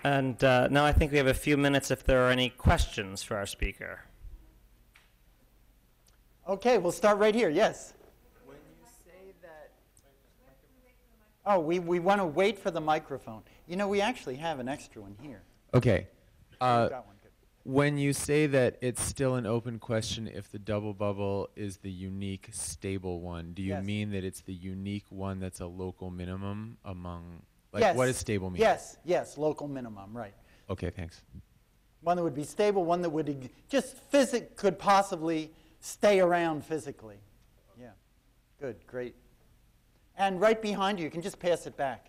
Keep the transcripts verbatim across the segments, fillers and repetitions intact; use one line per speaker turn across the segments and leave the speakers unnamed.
And uh, now I think we have a few minutes if there are any questions for our speaker.
Okay, we'll start right here. Yes?
When you say that...
Oh, we, we want to wait for the microphone. You know, we actually have an extra one here.
Okay. Uh,
got one. Good.
When you say that it's still an open question if the double bubble is the unique stable one, do you
Yes.
mean that it's the unique one that's a local minimum among... Like,
Yes.
what does stable mean?
Yes, yes, local minimum, right.
Okay, thanks.
One that would be stable, one that would eg- just physic could possibly stay around physically. Yeah, good, great. And right behind you, you can just pass it back.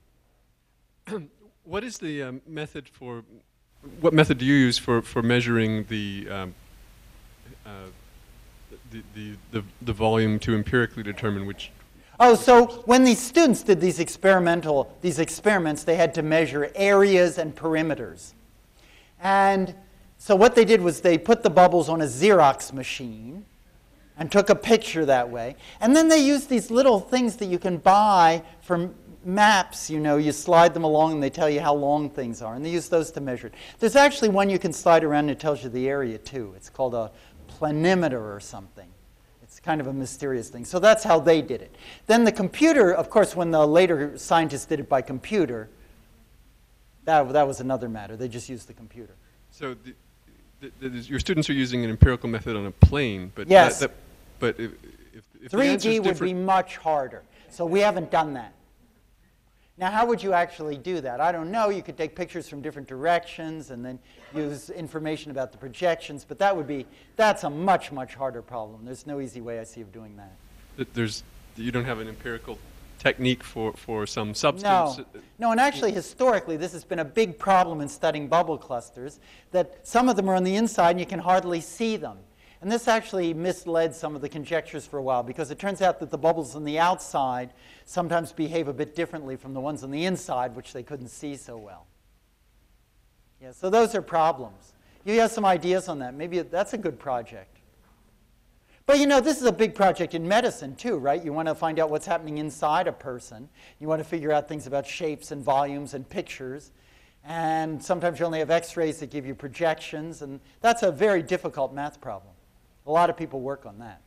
What is the um, method for, what method do you use for, for measuring the, um, uh, the, the, the, the volume to empirically determine which?
Oh, so when these students did these experimental, these experiments, they had to measure areas and perimeters. And so what they did was they put the bubbles on a Xerox machine and took a picture that way. And then they used these little things that you can buy from maps. You know, you slide them along and they tell you how long things are. And they use those to measure it. There's actually one you can slide around and it tells you the area too. It's called a planimeter or something. It's kind of a mysterious thing. So that's how they did it. Then the computer, of course, when the later scientists did it by computer, that, that was another matter. They just used the computer.
So the, the, the, your students are using an empirical method on a plane, but
yes.
that, that, but if, if, if
three D
the
would
different,
be much harder. So we haven't done that. Now, how would you actually do that? I don't know. You could take pictures from different directions and then use information about the projections, but that would be, that's a much, much harder problem. There's no easy way I see of doing that.
that there's, you don't have an empirical technique for, for some substance?
No. No, and actually, historically, this has been a big problem in studying bubble clusters, that some of them are on the inside and you can hardly see them. And this actually misled some of the conjectures for a while, because it turns out that the bubbles on the outside sometimes behave a bit differently from the ones on the inside, which they couldn't see so well. Yeah, so those are problems. You have some ideas on that. Maybe that's a good project. But you know, this is a big project in medicine too, right? You want to find out what's happening inside a person. You want to figure out things about shapes and volumes and pictures. And sometimes you only have x-rays that give you projections. And that's a very difficult math problem. A lot of people work on that.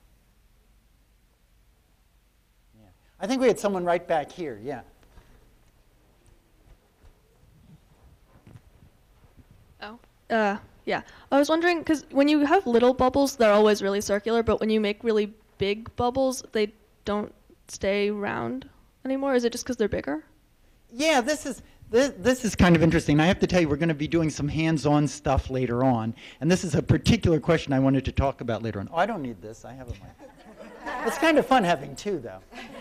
Yeah. I think we had someone right back here. Yeah.
Oh. Uh, yeah. I was wondering, because when you have little bubbles, they're always really circular, but when you make really big bubbles, they don't stay round anymore? Is it just because they're bigger?
Yeah, this is... This, this is kind of interesting. I have to tell you, we're going to be doing some hands-on stuff later on. And this is a particular question I wanted to talk about later on. Oh, I don't need this. I have a mic. It's kind of fun having two, though.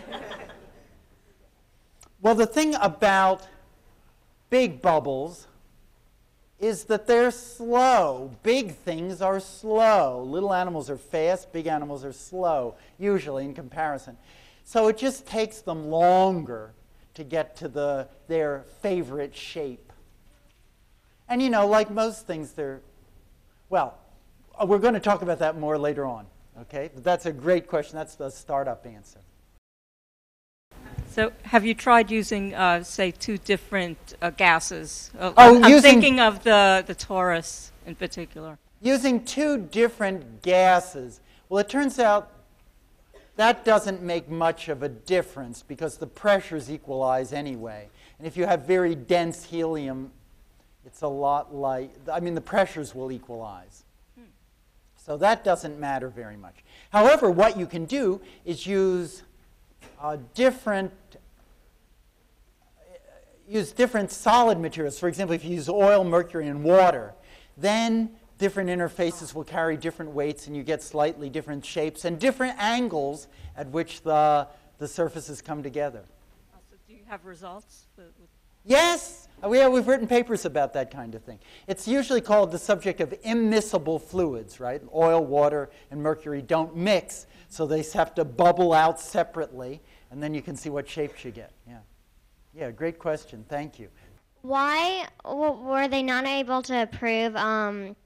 Well, the thing about big bubbles is that they're slow. Big things are slow. Little animals are fast. Big animals are slow, usually, in comparison. So it just takes them longer to get to the, their favorite shape. And you know, like most things, they're, well, uh, we're going to talk about that more later on, okay? But that's a great question. That's the startup answer.
So have you tried using, uh, say, two different uh, gases? Uh,
Oh,
I'm
using,
thinking of the, the torus in particular.
Using two different gases. Well, it turns out that doesn't make much of a difference because the pressures equalize anyway. And if you have very dense helium, it's a lot like, I mean, the pressures will equalize. Hmm. So that doesn't matter very much. However, what you can do is use uh, different, use different solid materials. For example, if you use oil, mercury, and water, then different interfaces will carry different weights, and you get slightly different shapes and different angles at which the, the surfaces come together.
Uh, so do you have results? With, with
yes! We have, we've written papers about that kind of thing. It's usually called the subject of immiscible fluids, right? Oil, water, and mercury don't mix, so they have to bubble out separately, and then you can see what shapes you get. Yeah, yeah, great question. Thank you.
Why w were they not able to prove um,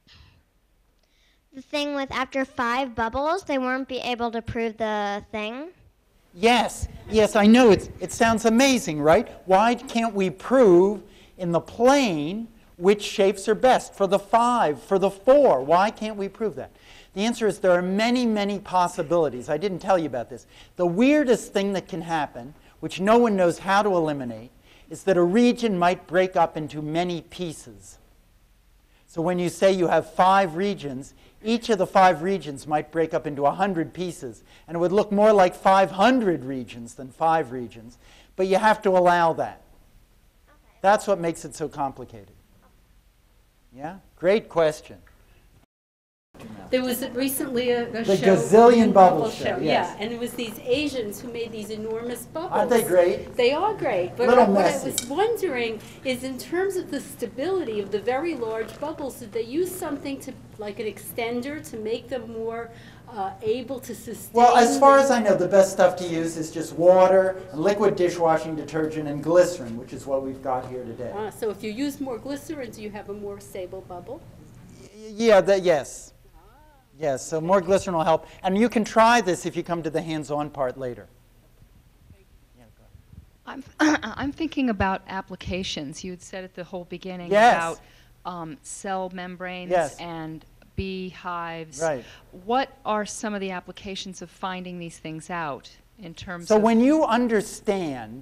the thing with after five bubbles, they weren't be able to prove the thing?
Yes, yes, I know. It's, it sounds amazing, right? Why can't we prove In the plane, which shapes are best? For the five, for the four. Why can't we prove that? The answer is there are many, many possibilities. I didn't tell you about this. The weirdest thing that can happen, which no one knows how to eliminate, is that a region might break up into many pieces. So when you say you have five regions, each of the five regions might break up into one hundred pieces. And it would look more like five hundred regions than five regions. But you have to allow that. Okay. That's what makes it so complicated. Yeah? Great question.
There was recently a, a
the
show.
Gazillion Bubble,
Bubble
Show,
show.
yes.
Yeah, and it was these Asians who made these enormous bubbles.
Aren't they great?
They are great. But
Little
what
messy.
I was wondering is, in terms of the stability of the very large bubbles, did they use something to, like an extender, to make them more uh, able to sustain?
Well, as far as I know, the best stuff to use is just water, and liquid dishwashing detergent, and glycerin, which is what we've got here today.
Uh, so if you use more glycerin, do you have a more stable bubble?
Y yeah, that, yes. Yes, so more glycerin will help. And you can try this if you come to the hands-on part later. Yeah, go
I'm, I'm thinking about applications. You had said at the whole beginning
yes.
about um, cell membranes
yes.
and beehives.
Right.
What are some of the applications of finding these things out in terms
so
of...
So when you understand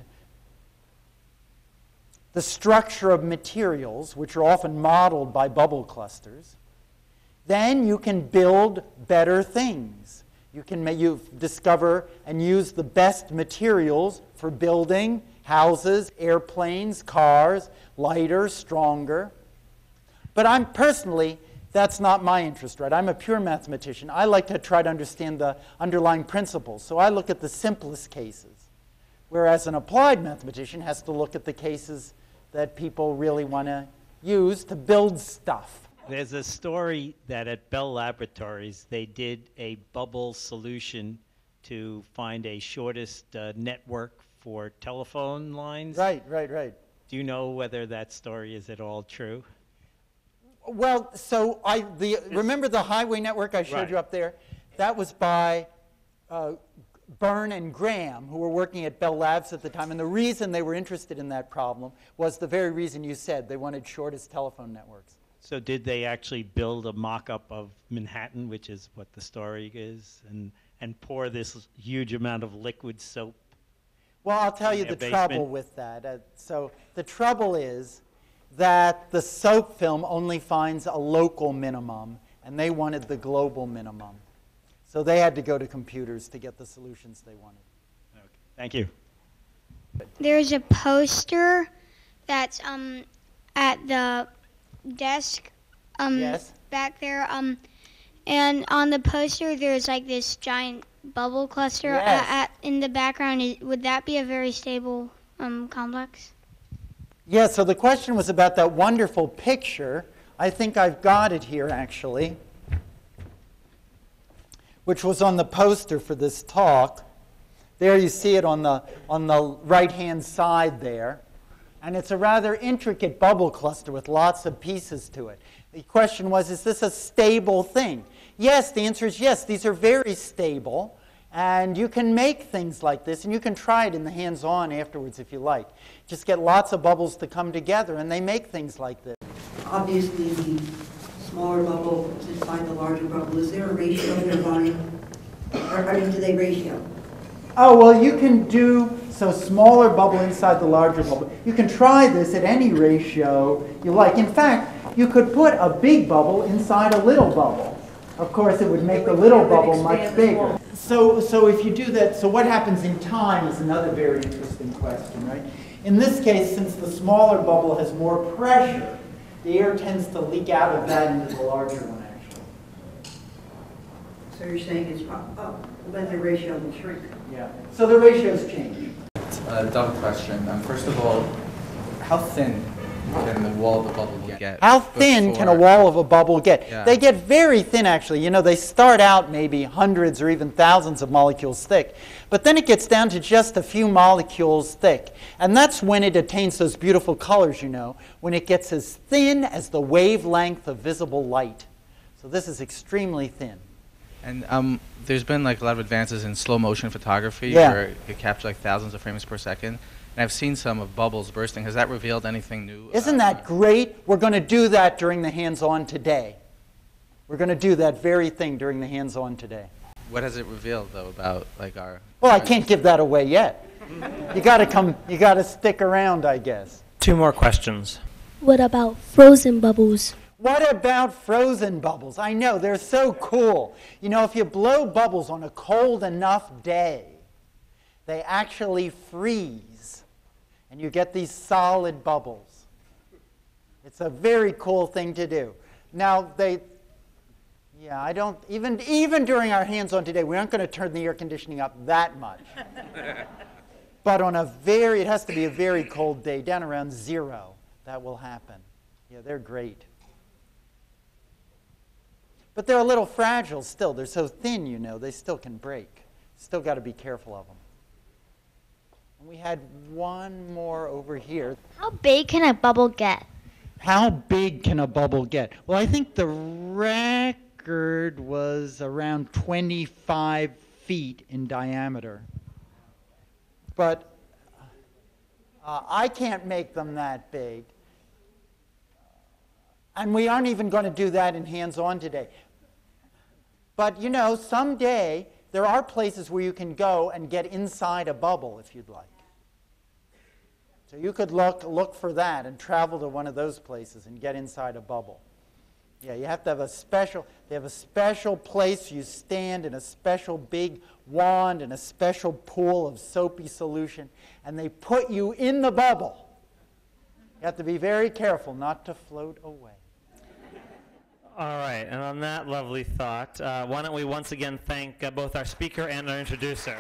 the structure of materials, which are often modeled by bubble clusters, then you can build better things. You can you discover and use the best materials for building houses, airplanes, cars, lighter, stronger. But I'm personally, that's not my interest, right? I'm a pure mathematician. I like to try to understand the underlying principles. So I look at the simplest cases, whereas an applied mathematician has to look at the cases that people really want to use to build stuff.
There's a story that at Bell Laboratories, they did a bubble solution to find a shortest uh, network for telephone lines.
Right, right, right.
Do you know whether that story is at all true?
Well, so I the remember the highway network I showed
Right.
you up there? That was by uh, Byrne and Graham, who were working at Bell Labs at the time. And the reason they were interested in that problem was the very reason you said. They wanted shortest telephone networks.
So did they actually build a mock-up of Manhattan, which is what the story is, and, and pour this huge amount of liquid soap?
Well, I'll tell
in
you
their
the
basement?
trouble with that. Uh, so the trouble is that the soap film only finds a local minimum, and they wanted the global minimum. So they had to go to computers to get the solutions they wanted.
Okay. Thank you.
There's a poster that's um, at the desk um,
Yes.
back there. Um, and on the poster, there's like this giant bubble cluster
Yes.
at, at, in the background. Is, would that be a very stable um, complex?
Yeah, so the question was about that wonderful picture. I think I've got it here, actually, which was on the poster for this talk. There you see it on the, on the right-hand side there. And it's a rather intricate bubble cluster with lots of pieces to it. The question was, is this a stable thing? Yes, the answer is yes. These are very stable. And you can make things like this, and you can try it in the hands-on afterwards if you like. Just get lots of bubbles to come together, and they make things like this.
Obviously, the smaller bubble is inside the larger bubble. Is there a ratio of their volume? Or, I mean, do they ratio?
Oh, well, you can do, so smaller bubble inside the larger bubble. You can try this at any ratio you like. In fact, you could put a big bubble inside a little bubble. Of course, it would make the little bubble much bigger. So, so if you do that, so what happens in time is another very interesting question, right? In this case, since the smaller bubble has more pressure, the air tends to leak out of that into the larger one, actually.
So you're saying it's, oh, then the ratio will shrink.
Yeah. So the ratios change.
A dumb question. Um, first of all, how thin can the wall of the bubble get?
How thin can a wall of a bubble get?
Yeah.
They get very thin, actually. You know, they start out maybe hundreds or even thousands of molecules thick. But then it gets down to just a few molecules thick. And that's when it attains those beautiful colors, you know, when it gets as thin as the wavelength of visible light. So this is extremely thin.
And um, there's been like a lot of advances in slow motion photography
Yeah.
where you capture like thousands of frames per second. And I've seen some of bubbles bursting. Has that revealed anything new?
Isn't that great? We're going to do that during the hands-on today. We're going to do that very thing during the hands-on today.
What has it revealed, though, about like our...
Well, I can't give that away yet. You got to come, you got to stick around, I guess.
Two more questions.
What about frozen bubbles?
What about frozen bubbles? I know, they're so cool. You know, if you blow bubbles on a cold enough day, they actually freeze, and you get these solid bubbles. It's a very cool thing to do. Now, they, yeah, I don't, even, even during our hands-on today, we aren't going to turn the air conditioning up that much. But on a very, it has to be a very cold day, down around zero, that will happen. Yeah, they're great. But they're a little fragile still. They're so thin, you know, they still can break. Still got to be careful of them. And we had one more over here.
How big can a bubble get?
How big can a bubble get? Well, I think the record was around twenty-five feet in diameter. But uh, I can't make them that big. And we aren't even going to do that in hands-on today. But, you know, someday there are places where you can go and get inside a bubble if you'd like. So you could look, look for that and travel to one of those places and get inside a bubble. Yeah, you have to have a special, they have a special place you stand in a special big wand and a special pool of soapy solution, and they put you in the bubble. You have to be very careful not to float away.
All right, and on that lovely thought, uh, why don't we once again thank uh, both our speaker and our introducer.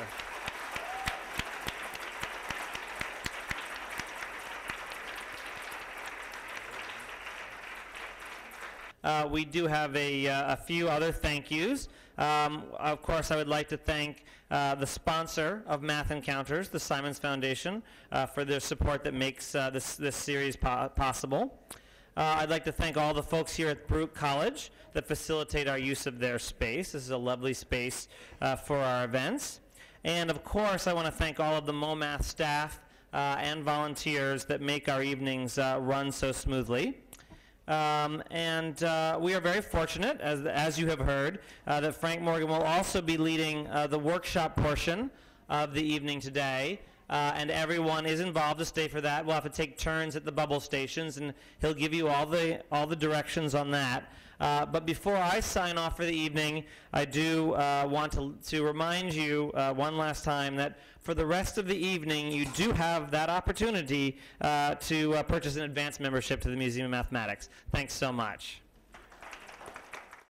Uh, we do have a, uh, a few other thank yous. Um, of course, I would like to thank uh, the sponsor of Math Encounters, the Simons Foundation, uh, for their support that makes uh, this, this series po possible. Uh, I'd like to thank all the folks here at Baruch College that facilitate our use of their space. This is a lovely space uh, for our events. And of course, I want to thank all of the MoMath staff uh, and volunteers that make our evenings uh, run so smoothly. Um, and uh, we are very fortunate, as, as you have heard, uh, that Frank Morgan will also be leading uh, the workshop portion of the evening today. Uh, and everyone is involved to stay for that. We'll have to take turns at the bubble stations, and he'll give you all the, all the directions on that. Uh, but before I sign off for the evening, I do uh, want to, to remind you uh, one last time that for the rest of the evening, you do have that opportunity uh, to uh, purchase an advanced membership to the Museum of Mathematics. Thanks so much.